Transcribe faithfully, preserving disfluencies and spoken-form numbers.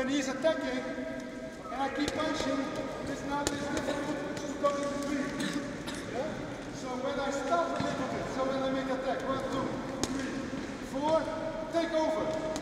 when he's attacking, and I keep punching, it's not this difficult to go in between. Yeah? So when I stop a little bit, so when I make attack, one, two, three, four, take over.